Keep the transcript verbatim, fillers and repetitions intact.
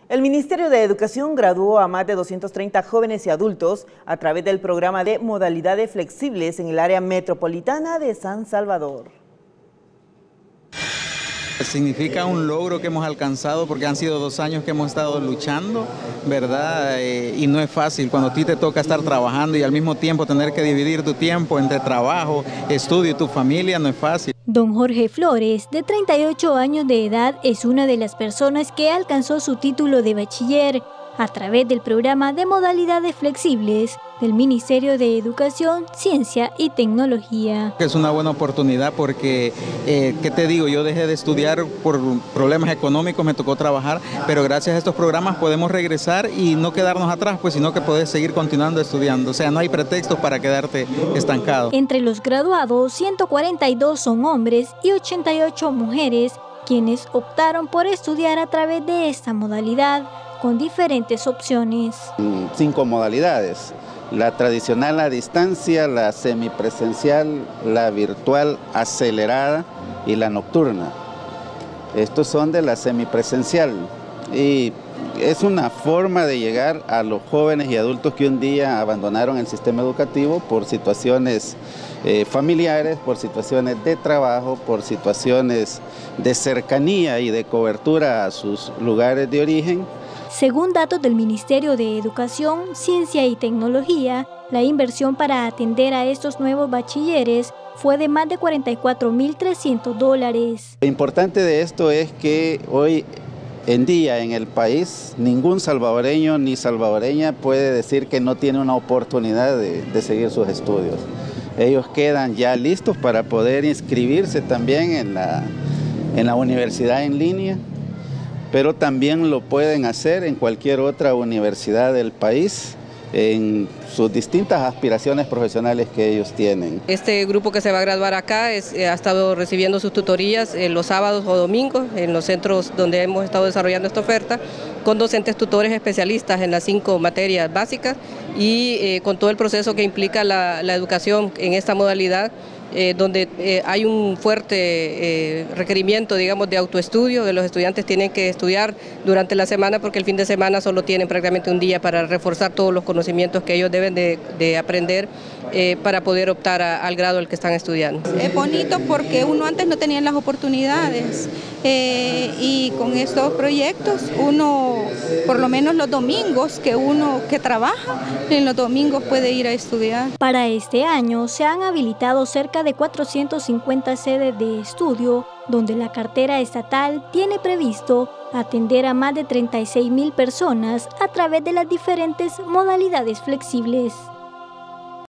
El Ministerio de Educación graduó a más de doscientos treinta jóvenes y adultos a través del programa de modalidades flexibles en el área metropolitana de San Salvador. Significa un logro que hemos alcanzado porque han sido dos años que hemos estado luchando, ¿verdad? Eh, y no es fácil cuando a ti te toca estar trabajando y al mismo tiempo tener que dividir tu tiempo entre trabajo, estudio y tu familia, no es fácil. Don Jorge Flores, de treinta y ocho años de edad, es una de las personas que alcanzó su título de bachiller a través del programa de modalidades flexibles del Ministerio de Educación, Ciencia y Tecnología. Es una buena oportunidad porque, eh, ¿qué te digo? Yo dejé de estudiar por problemas económicos, me tocó trabajar, pero gracias a estos programas podemos regresar y no quedarnos atrás, pues, sino que puedes seguir continuando estudiando. O sea, no hay pretextos para quedarte estancado. Entre los graduados, ciento cuarenta y dos son hombres y ochenta y ocho mujeres, quienes optaron por estudiar a través de esta modalidad, con diferentes opciones. Cinco modalidades: la tradicional a distancia, la semipresencial, la virtual acelerada y la nocturna. Estos son de la semipresencial y es una forma de llegar a los jóvenes y adultos que un día abandonaron el sistema educativo por situaciones eh, familiares, por situaciones de trabajo, por situaciones de cercanía y de cobertura a sus lugares de origen. Según datos del Ministerio de Educación, Ciencia y Tecnología, la inversión para atender a estos nuevos bachilleres fue de más de cuarenta y cuatro mil trescientos dólares. Lo importante de esto es que hoy en día en el país ningún salvadoreño ni salvadoreña puede decir que no tiene una oportunidad de, de seguir sus estudios. Ellos quedan ya listos para poder inscribirse también en la, en la universidad en línea, pero también lo pueden hacer en cualquier otra universidad del país, en sus distintas aspiraciones profesionales que ellos tienen. Este grupo que se va a graduar acá es, ha estado recibiendo sus tutorías eh, los sábados o domingos en los centros donde hemos estado desarrollando esta oferta, con docentes tutores especialistas en las cinco materias básicas y eh, con todo el proceso que implica la, la educación en esta modalidad, Eh, donde eh, hay un fuerte eh, requerimiento, digamos, de autoestudio, que los estudiantes tienen que estudiar durante la semana porque el fin de semana solo tienen prácticamente un día para reforzar todos los conocimientos que ellos deben de, de aprender eh, para poder optar a, al grado al que están estudiando. Es bonito porque uno antes no tenía las oportunidades eh, y con estos proyectos uno, por lo menos los domingos que uno que trabaja, en los domingos puede ir a estudiar. Para este año se han habilitado cerca de cuatrocientas cincuenta sedes de estudio, donde la cartera estatal tiene previsto atender a más de treinta y seis mil personas a través de las diferentes modalidades flexibles.